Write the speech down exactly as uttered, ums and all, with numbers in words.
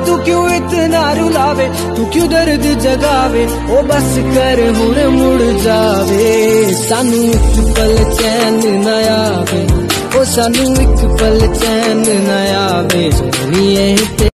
तू क्यों इतना रुलावे, तू क्यों दर्द जगावे, ओ बस कर हुण मुड़ जावे। सानू एक पल चैन न आवे, ओ सानू एक पल चैन न आवे।